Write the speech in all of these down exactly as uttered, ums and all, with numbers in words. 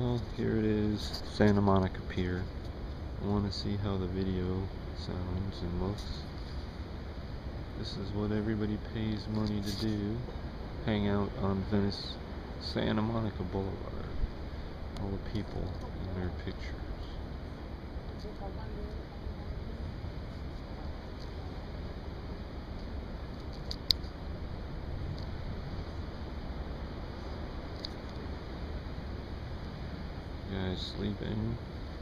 Well, here it is, Santa Monica Pier. I want to see how the video sounds and looks. This is what everybody pays money to do. Hang out on Venice, Santa Monica Boulevard. All the people in their pictures. Guys sleeping.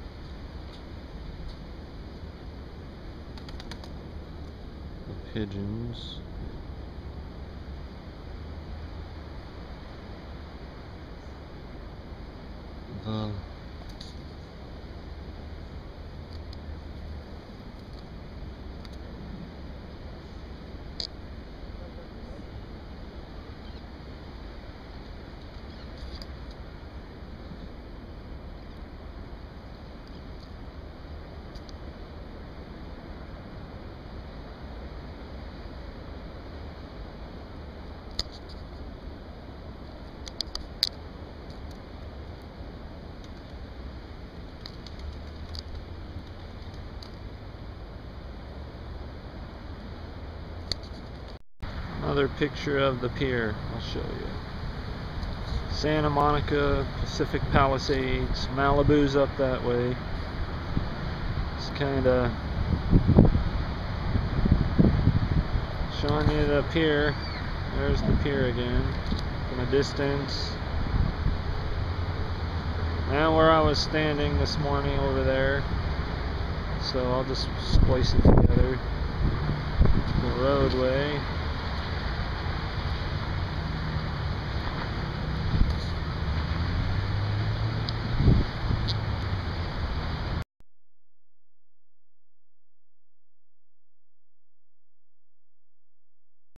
The pigeons. The Another picture of the pier, I'll show you. Santa Monica, Pacific Palisades, Malibu's up that way. It's kinda showing you the pier. There's the pier again, from a distance. Now where I was standing this morning over there. So I'll just splice it together. The roadway.